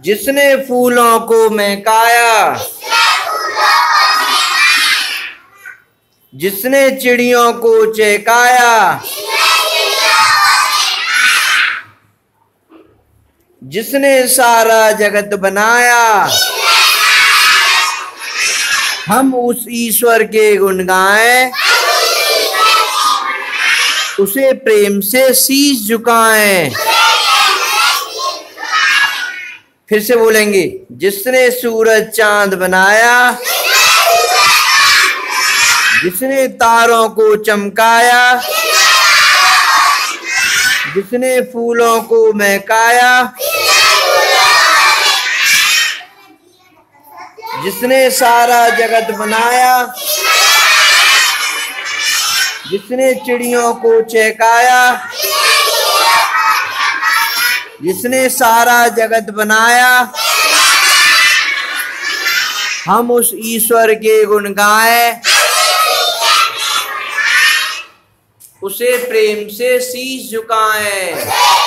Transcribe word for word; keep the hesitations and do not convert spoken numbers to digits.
जिसने फूलों को महकाया, जिसने चिड़ियों को चहकाया, जिसने सारा जगत बनाया, हम उस ईश्वर के गुण गाएं, उसे प्रेम से शीश झुकाएं। फिर से बोलेंगे, जिसने सूरज चांद बनाया, जिसने तारों को चमकाया, जिसने फूलों को महकाया, जिसने सारा जगत बनाया, जिसने चिड़ियों को चहकाया, जिसने सारा जगत बनाया, हम उस ईश्वर के गुण गाएं, उसे प्रेम से शीश झुकाएं।